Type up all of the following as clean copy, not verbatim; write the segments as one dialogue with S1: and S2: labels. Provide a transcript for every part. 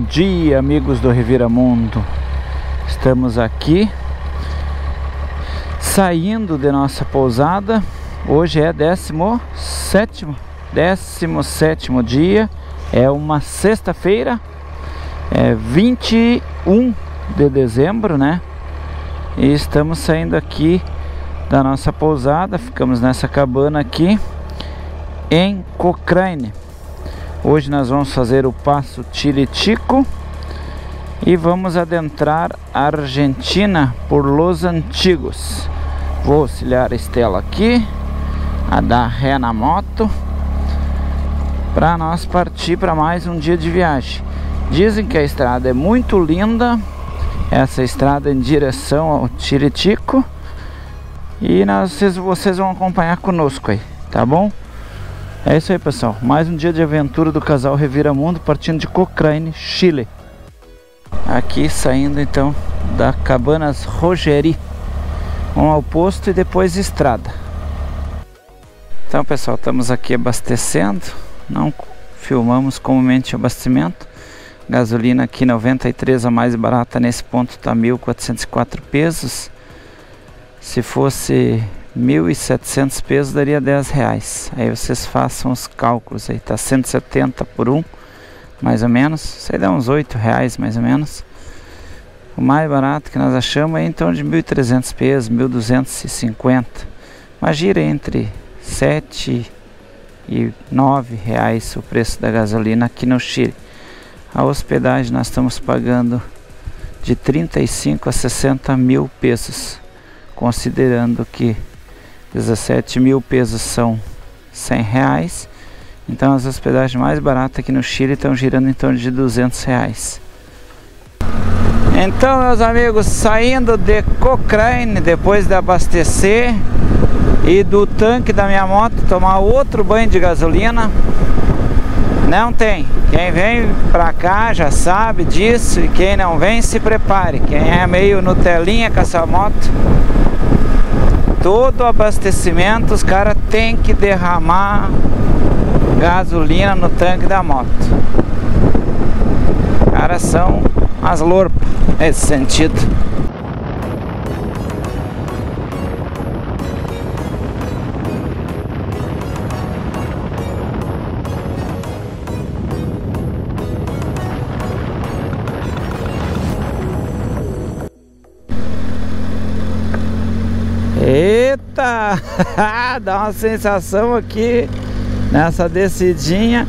S1: dia, amigos do Reviramundo. Estamos aqui saindo de nossa pousada. Hoje é 17º dia. É uma sexta-feira. É 21 de dezembro, né? E estamos saindo aqui da nossa pousada. Ficamos nessa cabana aqui em Cochrane. Hoje nós vamos fazer o passo Chilitico e vamos adentrar a Argentina por Los Antigos. Vou auxiliar a Estela aqui a dar ré na moto para nós partir para mais um dia de viagem. Dizem que a estrada é muito linda, essa estrada em direção ao Chilitico, e vocês vão acompanhar conosco aí, tá bom? É isso aí, pessoal, mais um dia de aventura do casal Reviramundo, partindo de Cochrane, Chile. Aqui saindo então da Cabanas Rogeri, vamos ao posto e depois estrada. Então, pessoal, estamos aqui abastecendo, não filmamos comumente o abastecimento. Gasolina aqui 93, a mais barata nesse ponto está 1.404 pesos. Se fosse 1.700 pesos daria 10 reais. Aí vocês façam os cálculos aí, tá 170 por um, mais ou menos. Isso aí dá uns 8 reais mais ou menos. O mais barato que nós achamos é em torno de 1.300 pesos, 1.250. Mas gira entre 7 e 9 reais o preço da gasolina aqui no Chile. A hospedagem nós estamos pagando de 35 a 60 mil pesos, considerando que 17 mil pesos são 100 reais. Então as hospedagens mais baratas aqui no Chile estão girando em torno de 200 reais. Então, meus amigos, saindo de Cochrane, depois de abastecer e do tanque da minha moto tomar outro banho de gasolina, não tem. Quem vem pra cá já sabe disso, e quem não vem se prepare. Quem é meio Nutelinha com essa moto, todo abastecimento os caras tem que derramar gasolina no tanque da moto. Os caras são as lorpas nesse sentido. Eita! Dá uma sensação aqui nessa descidinha.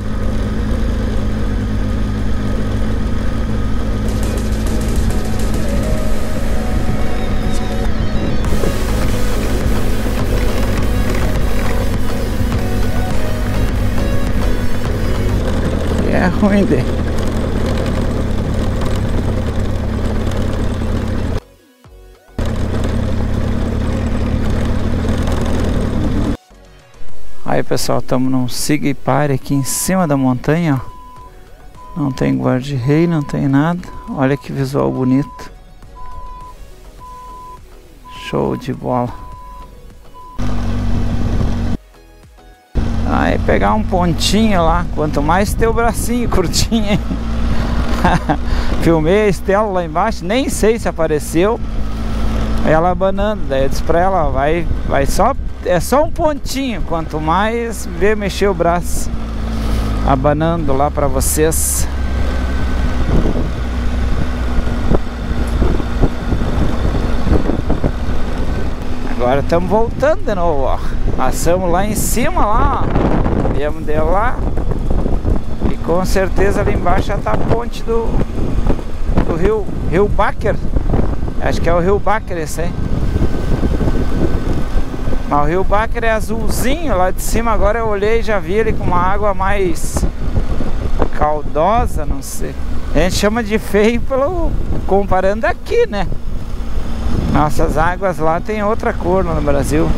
S1: É ruim de... Aí, pessoal, estamos num siga e pare aqui em cima da montanha, ó. Não tem guarda-rei, não tem nada. Olha que visual bonito. Show de bola. Aí pegar um pontinho lá, quanto mais teu bracinho curtinho, hein? Filmei a Estela lá embaixo, nem sei se apareceu. Ela abanando, daí eu disse pra ela, vai só, é só um pontinho, quanto mais ver mexer o braço. Abanando lá pra vocês. Agora estamos voltando de novo, ó. Passamos lá em cima, lá, ó. Viemos de lá. E com certeza ali embaixo já tá a ponte do rio Baker. Acho que é o rio Baker esse aí. Mas o rio Baker é azulzinho lá de cima. Agora eu olhei e já vi ele com uma água mais caldosa, não sei. A gente chama de feio comparando aqui, né? Nossas águas lá tem outra cor no Brasil.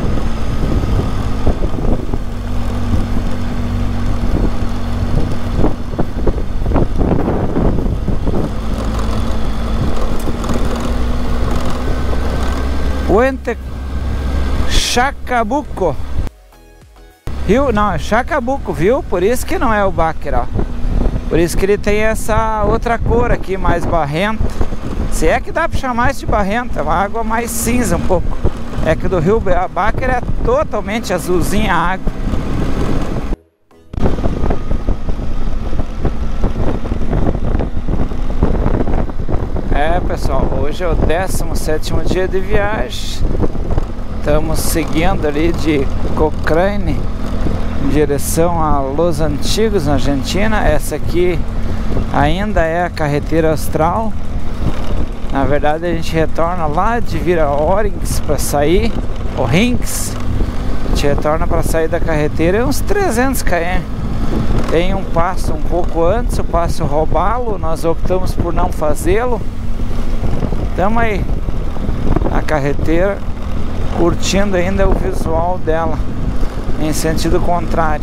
S1: Puente Chacabuco. Rio, não, é Chacabuco, viu? Por isso que não é o Baker, ó. Por isso que ele tem essa outra cor aqui, mais barrenta. Se é que dá para chamar isso de barrenta, é uma água mais cinza um pouco. É que do rio Baker é totalmente azulzinha a água. É, pessoal, hoje é o 17º dia de viagem. Estamos seguindo ali de Cochrane em direção a Los Antigos, na Argentina. Essa aqui ainda é a carretera austral. Na verdade a gente retorna lá de Vira-Orings para sair, o Rinks. A gente retorna para sair da carretera uns 300 km. Tem um passo um pouco antes, o passo Robalo. Nós optamos por não fazê-lo. Estamos aí na carretera, curtindo ainda o visual dela em sentido contrário.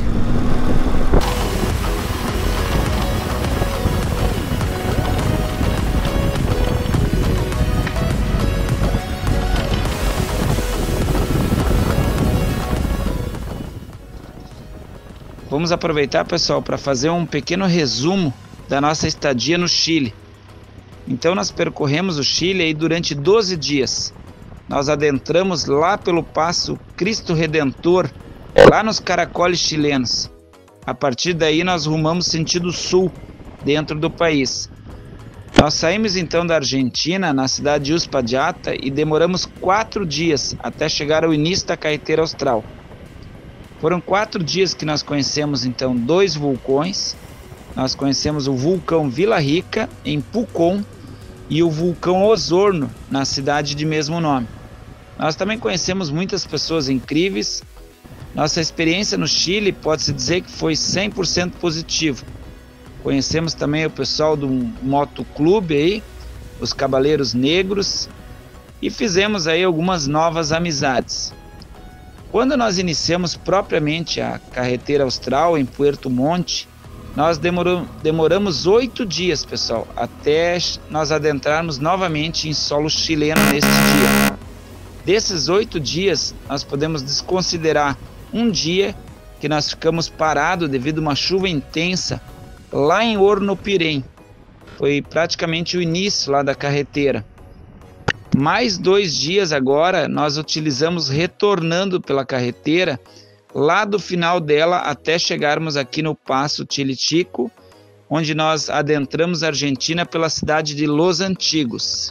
S1: Vamos aproveitar, pessoal, para fazer um pequeno resumo da nossa estadia no Chile. Então nós percorremos o Chile aí durante 12 dias. Nós adentramos lá pelo Passo Cristo Redentor, lá nos Caracoles chilenos. A partir daí nós rumamos sentido sul, dentro do país. Nós saímos então da Argentina, na cidade de Uspallata, e demoramos 4 dias até chegar ao início da carretera austral. Foram 4 dias que nós conhecemos então 2 vulcões. Nós conhecemos o vulcão Vila Rica, em Pucón, e o vulcão Osorno, na cidade de mesmo nome. Nós também conhecemos muitas pessoas incríveis. Nossa experiência no Chile pode-se dizer que foi 100% positivo. Conhecemos também o pessoal do motoclube aí, os Cavaleiros Negros, e fizemos aí algumas novas amizades. Quando nós iniciamos propriamente a carretera austral em Puerto Montt, nós demoramos 8 dias, pessoal, até nós adentrarmos novamente em solo chileno neste dia. Desses 8 dias, nós podemos desconsiderar um dia que nós ficamos parados devido a uma chuva intensa lá em Hornopirém. Foi praticamente o início lá da carretera. Mais 2 dias agora nós utilizamos retornando pela carretera, lá do final dela até chegarmos aqui no Passo Chilichico, onde nós adentramos a Argentina pela cidade de Los Antigos.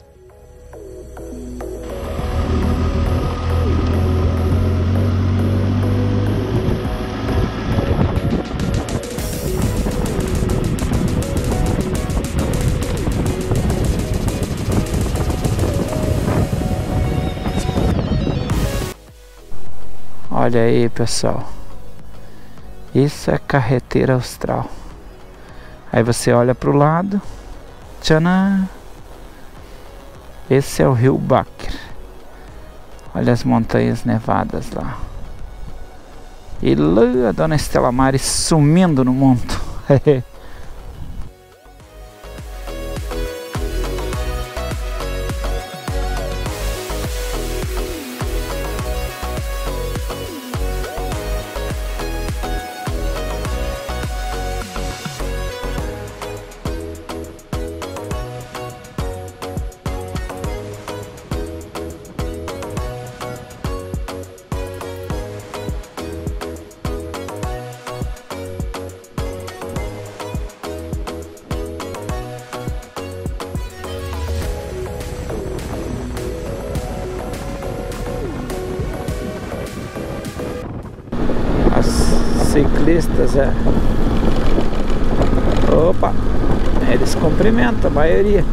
S1: Olha aí, pessoal, isso é carretera austral. Aí você olha para o lado, tchanã, esse é o rio Baker. Olha as montanhas nevadas lá. E lá a Dona Estela Maris sumindo no monte. Ciclistas, opa, eles cumprimentam a maioria.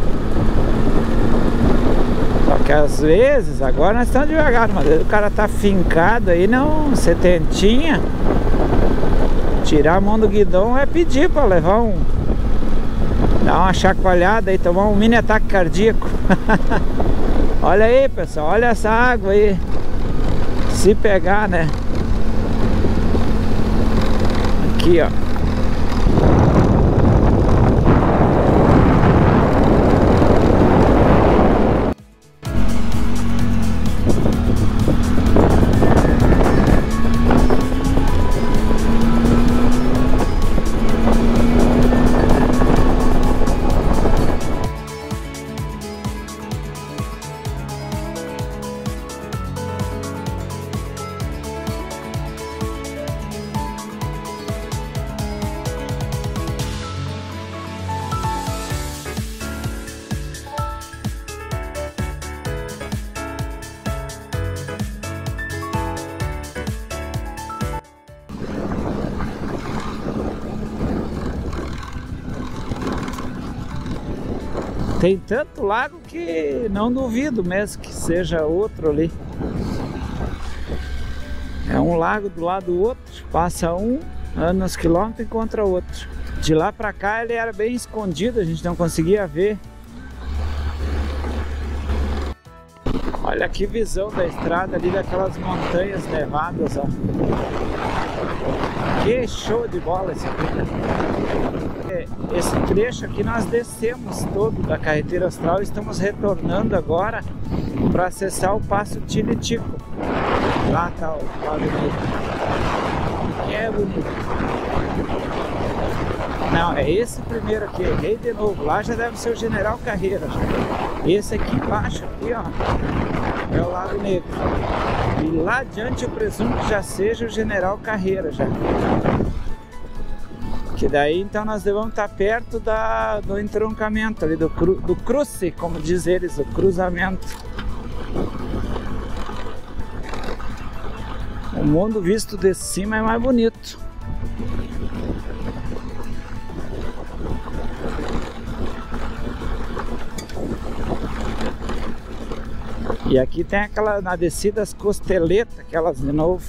S1: Só que às vezes, agora nós estamos devagar, mas às vezes o cara tá fincado aí, não, setentinha, tirar a mão do guidão é pedir para levar dar uma chacoalhada e tomar um mini ataque cardíaco. Olha aí, pessoal, olha essa água aí, se pegar, né? Aqui, ó. Tem tanto lago que não duvido mesmo que seja outro ali. É um lago do lado do outro, passa um, anda uns quilômetros e encontra outro. De lá pra cá ele era bem escondido, a gente não conseguia ver. Olha que visão da estrada ali, daquelas montanhas nevadas, ó. Que show de bola esse aqui, né? Esse trecho aqui nós descemos todo da carretera austral e estamos retornando agora para acessar o Passo Tilitico. Lá tá o Lago Negro. Que é bonito. Não, é esse primeiro aqui, errei de novo. Lá já deve ser o General Carreira. Esse aqui embaixo, aqui, ó, é o Lago Negro. E lá adiante eu presumo que já seja o General Carreira já. Que daí então nós devemos estar perto do entroncamento ali, do cruce, como diz eles, o cruzamento. O mundo visto de cima é mais bonito. E aqui tem aquela, na descida, as costeletas, aquelas de novo.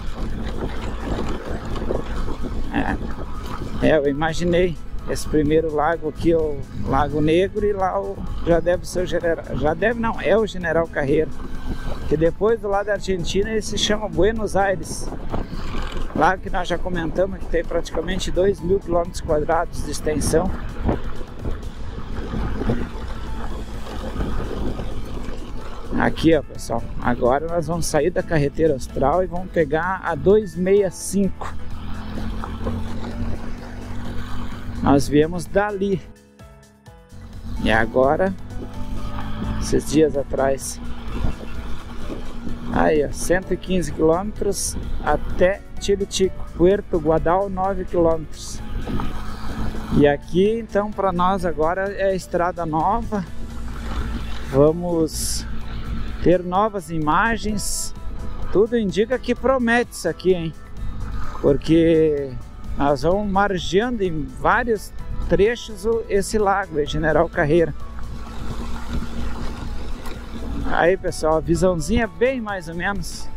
S1: Eu imaginei esse primeiro lago aqui, o Lago Negro, e lá já deve ser o General, já deve não, é o General Carreira. Que depois do lado da Argentina ele se chama Buenos Aires. Lago que nós já comentamos que tem praticamente 2.000 km² de extensão. Aqui, ó, pessoal, agora nós vamos sair da carretera austral e vamos pegar a 265. Nós viemos dali. E agora, esses dias atrás, aí, ó, 115 km até Tilitico, Puerto Guadal, 9 km. E aqui, então, para nós agora é a estrada nova. Vamos ter novas imagens. Tudo indica que promete isso aqui, hein? Porque nós vamos margeando em vários trechos esse lago, General Carreira. Aí, pessoal, a visãozinha bem mais ou menos.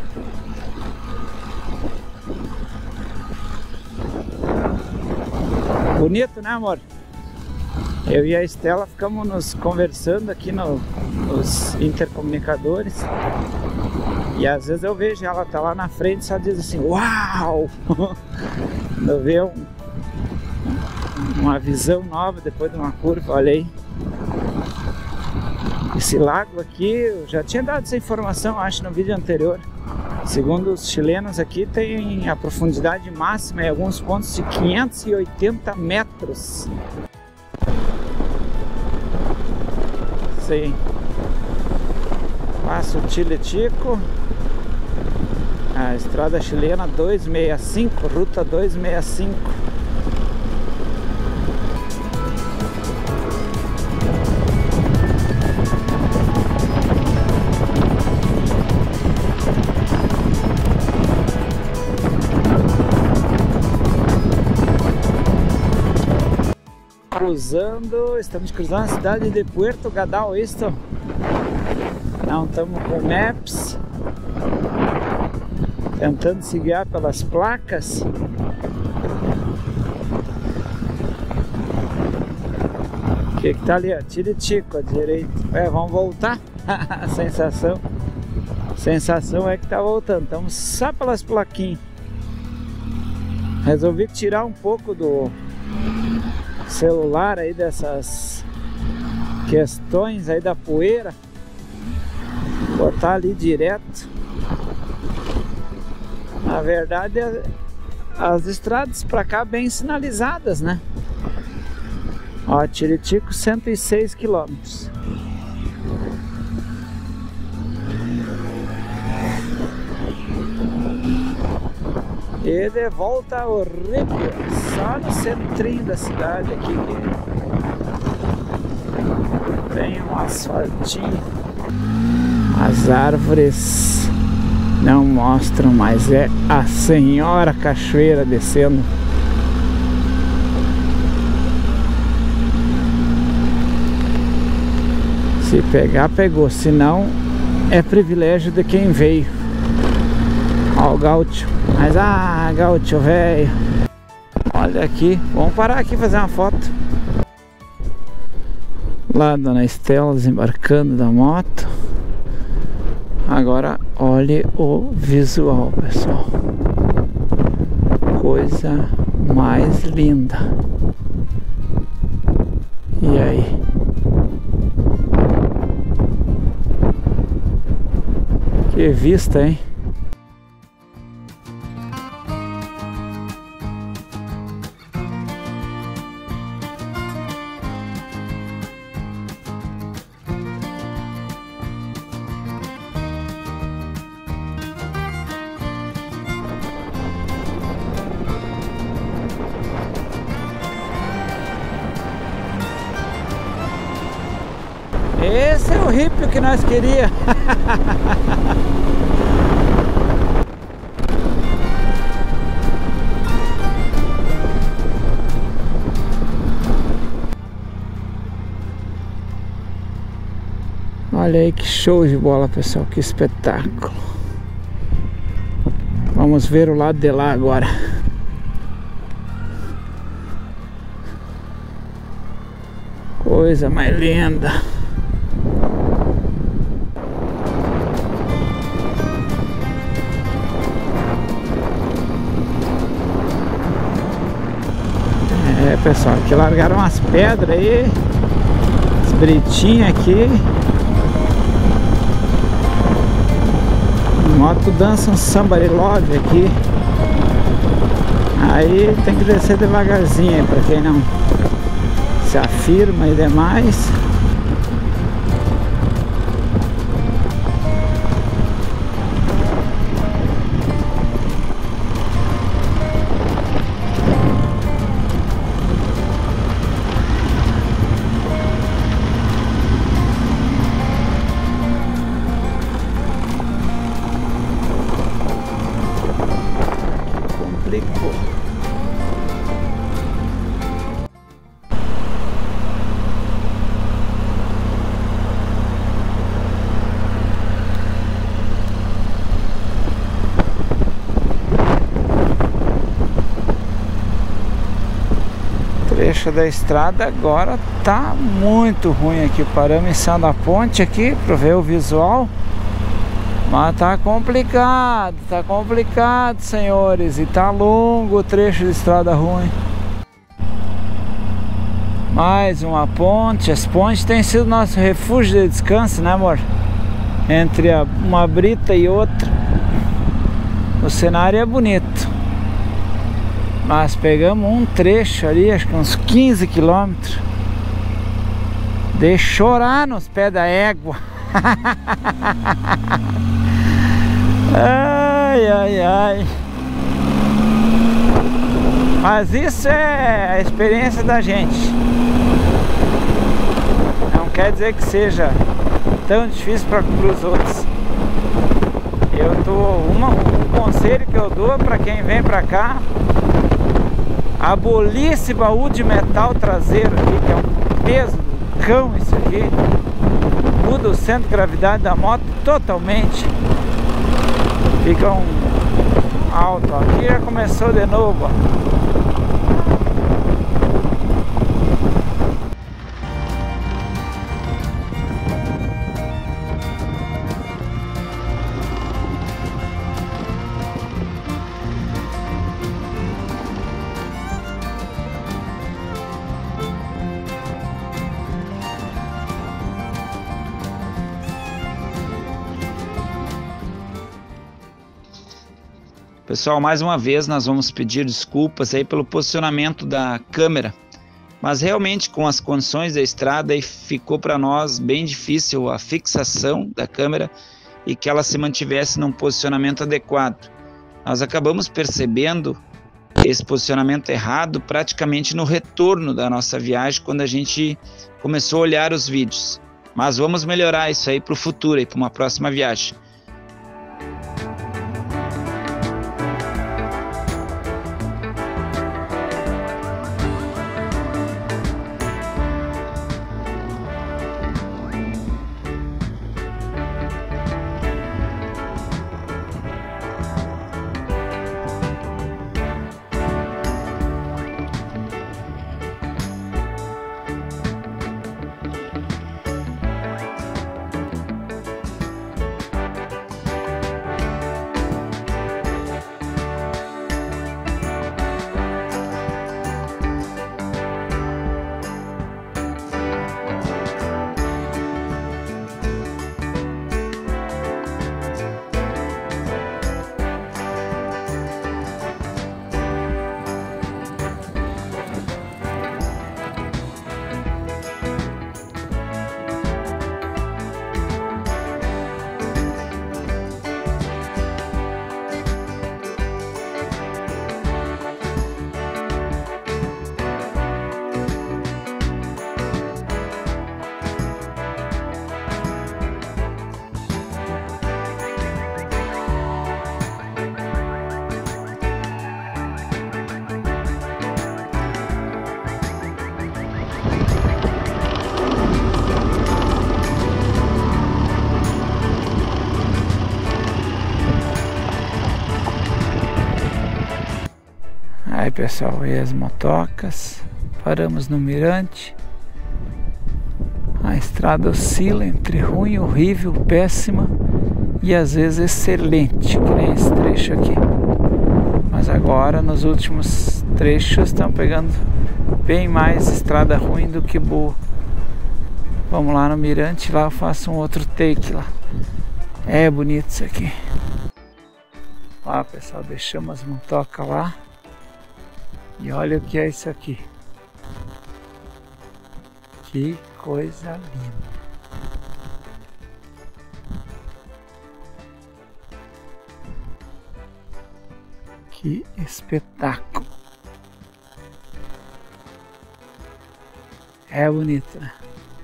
S1: Bonito, né, amor? Eu e a Estela ficamos nos conversando aqui nos intercomunicadores. E às vezes eu vejo ela tá lá na frente e só diz assim, uau! Eu vejo uma visão nova depois de uma curva, olha aí. Esse lago aqui, eu já tinha dado essa informação, acho, no vídeo anterior. Segundo os chilenos aqui, tem a profundidade máxima em alguns pontos de 580 metros. Sim. Passo Tilitico, a estrada chilena 265, ruta 265. Estamos cruzando a cidade de Puerto Guadal, isto. Não estamos com Maps, tentando se guiar pelas placas. O que tá ali, ó? Tilitico à direita. Vamos voltar. A sensação é que tá voltando. Estamos só pelas plaquinhas. Resolvi tirar um pouco do celular aí dessas questões aí da poeira, botar ali direto. Na verdade, as estradas para cá bem sinalizadas, né? Ó, Tilitico 106 km. E de volta ao Rio, só no centrinho da cidade aqui tem um asfaltinho. As árvores não mostram, mas é a Senhora Cachoeira descendo. Se pegar, pegou. Se não, é privilégio de quem veio. Ó o gaúcho. Mas, gaúcho velho. Olha aqui. Vamos parar aqui e fazer uma foto. Lá a Dona Estela desembarcando da moto. Agora, olhe o visual, pessoal. Coisa mais linda. E aí? Que vista, hein? Esse é o hippie que nós queríamos. Olha aí que show de bola, pessoal, que espetáculo. Vamos ver o lado de lá agora. Coisa mais linda. É, pessoal, aqui largaram umas pedras aí, as britinhas aqui. Moto dança um somebody love aqui. Aí tem que descer devagarzinho, para quem não se afirma e demais. Complicou. O trecho da estrada agora tá muito ruim aqui. Paramos em cima da ponte aqui para ver o visual. Mas tá complicado, senhores. E tá longo o trecho de estrada ruim. Mais uma ponte. As pontes têm sido nosso refúgio de descanso, né, amor? Entre uma brita e outra. O cenário é bonito. Mas pegamos um trecho ali, acho que uns 15 quilômetros. De chorar nos pés da égua. Ai, ai, ai. Mas isso é a experiência da gente. Não quer dizer que seja tão difícil para os outros. Um conselho que eu dou para quem vem para cá: abolir esse baú de metal traseiro aqui, que é um peso do cão isso aqui. Muda o centro de gravidade da moto totalmente. Fica um alto. Aqui já começou de novo, ó.
S2: Pessoal, mais uma vez nós vamos pedir desculpas aí pelo posicionamento da câmera, mas realmente com as condições da estrada aí ficou para nós bem difícil a fixação da câmera e que ela se mantivesse num posicionamento adequado. Nós acabamos percebendo esse posicionamento errado praticamente no retorno da nossa viagem, quando a gente começou a olhar os vídeos, mas vamos melhorar isso aí para o futuro, para uma próxima viagem.
S1: Aí pessoal, e as motocas. Paramos no mirante. A estrada oscila entre ruim, horrível, péssima e às vezes excelente, que nem esse trecho aqui. Mas agora nos últimos trechos estão pegando bem mais estrada ruim do que boa. Vamos lá no mirante, lá eu faço um outro take lá. É bonito isso aqui. Lá pessoal, deixamos as motocas lá. E olha o que é isso aqui. Que coisa linda. Que espetáculo. É bonito, né?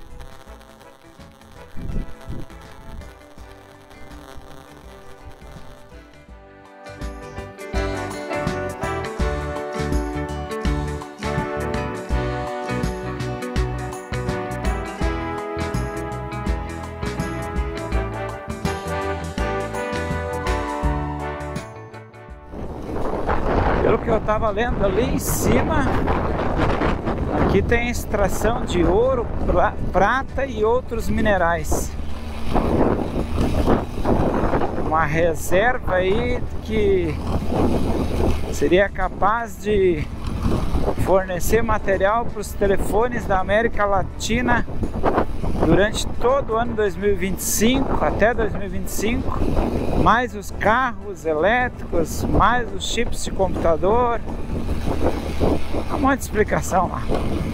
S1: Pelo que eu estava lendo ali em cima, aqui tem extração de ouro, prata e outros minerais. Uma reserva aí que seria capaz de fornecer material para os telefones da América Latina durante todo o ano 2025, até 2025, mais os carros elétricos, mais os chips de computador. Há um monte de explicação lá.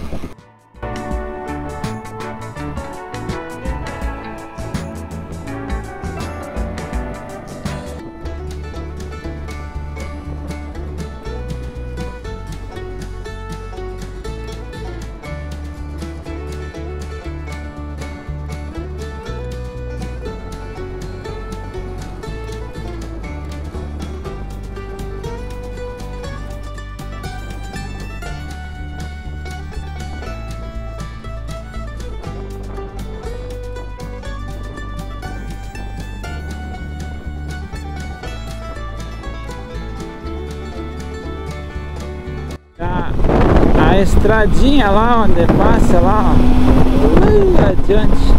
S1: A estradinha lá onde passa lá, ó, adiante.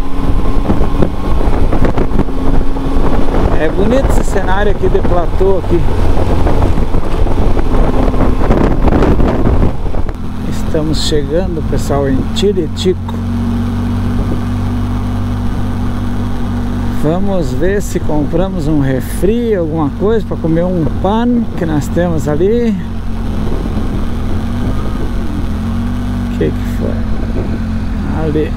S1: É bonito esse cenário aqui de platô aqui. Estamos chegando, pessoal, em Tilitico. Vamos ver se compramos um refri, alguma coisa para comer um pão que nós temos ali. O que foi? Ali.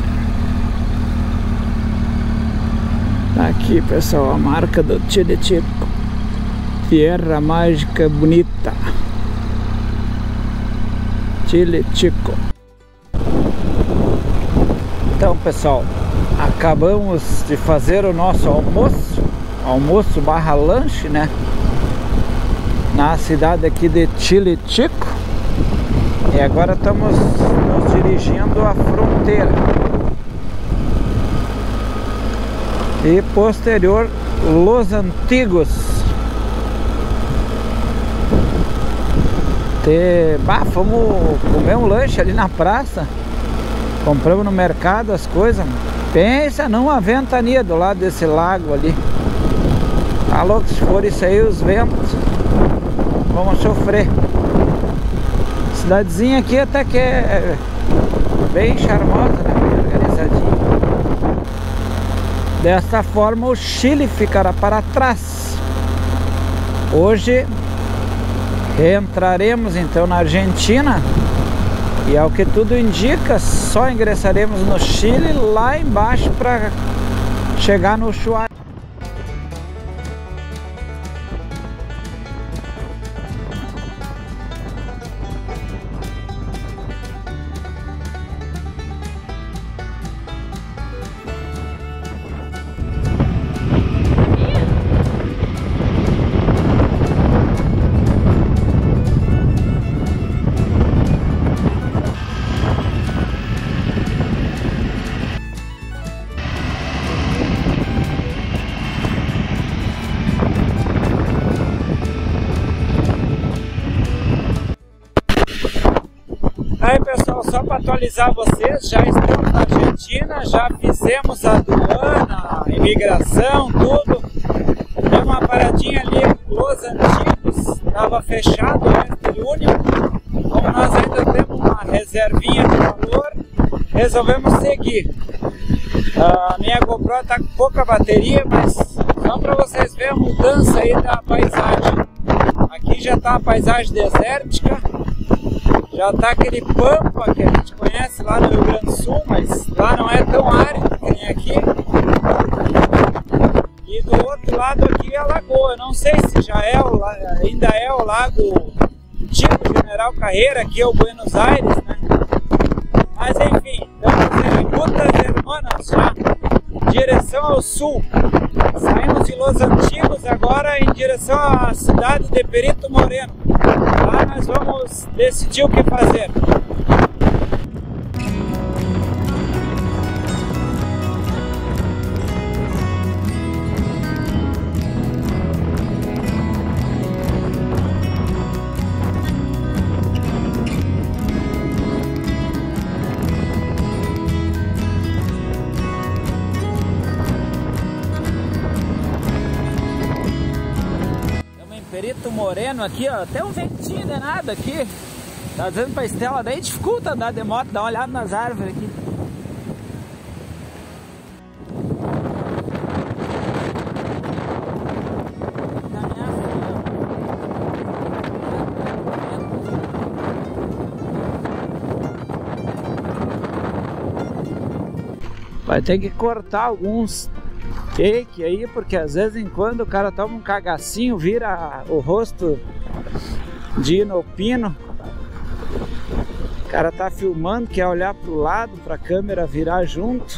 S1: Tá aqui, pessoal, a marca do Tilitico. Tierra Mágica Bonita. Tilitico. Então, pessoal, acabamos de fazer o nosso almoço barra lanche, né? Na cidade aqui de Tilitico. E agora estamos nos dirigindo à fronteira. E posterior, Los Antigos. Fomos comer um lanche ali na praça. Compramos no mercado as coisas. Pensa numa ventania do lado desse lago ali. Tá louco, se for isso aí, os ventos, vamos sofrer. Cidadezinha aqui até que é bem charmosa, né? Bem organizadinha. Dessa forma o Chile ficará para trás. Hoje reentraremos então na Argentina. E ao que tudo indica, só ingressaremos no Chile lá embaixo para chegar no Ushuaia. só para atualizar vocês, já estamos na Argentina, já fizemos a aduana, a imigração, tudo. Deu uma paradinha ali em Los Antigos, estava fechado, Mestre Único. Como nós ainda temos uma reservinha de valor, resolvemos seguir. A minha GoPro está com pouca bateria, mas só para vocês verem a mudança aí da paisagem. Aqui já está uma paisagem desértica, já está aquele pampa que a gente conhece lá no Rio Grande do Sul, mas lá não é tão árido que nem aqui. E do outro lado aqui é a lagoa, não sei se já é ainda é o lago tipo General Carreira, aqui é o Buenos Aires, né? Mas enfim, estamos em Rutas Hermanas já, direção ao sul. Saímos de Los Antigos agora em direção à cidade de Perito Moreno. Lá nós vamos decidir o que fazer. Perito Moreno aqui, ó, até um ventinho danado aqui. Tá dizendo pra Estela, daí dificulta andar de moto, dá uma olhada nas árvores aqui. Vai ter que cortar alguns take aí, porque às vezes em quando o cara toma um cagacinho, vira o rosto de inopino. O cara tá filmando, quer olhar pro lado, pra câmera virar junto.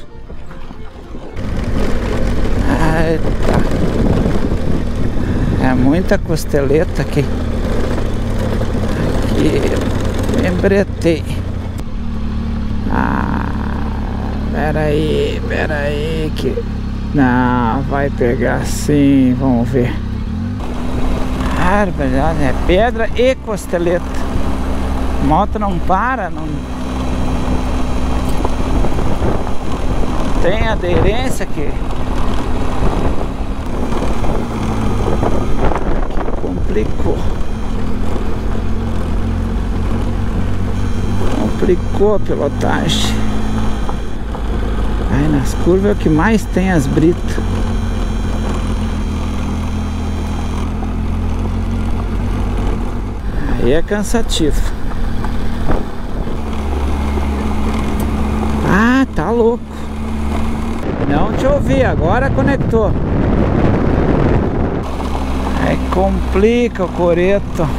S1: Eita. É muita costeleta aqui. Aqui, me embretei. Pera aí que... Não, vai pegar sim, vamos ver. É pedra e costeleta. Moto não para, não tem aderência aqui. Complicou a pilotagem. Aí nas curvas é o que mais tem as britas. Aí é cansativo. Ah, tá louco. Não te ouvi, agora conectou. Aí complica o coreto.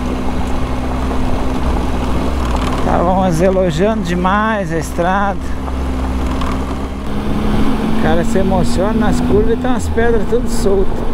S1: Estávamos elogiando demais a estrada. O cara se emociona nas curvas e tem umas pedras tudo soltas.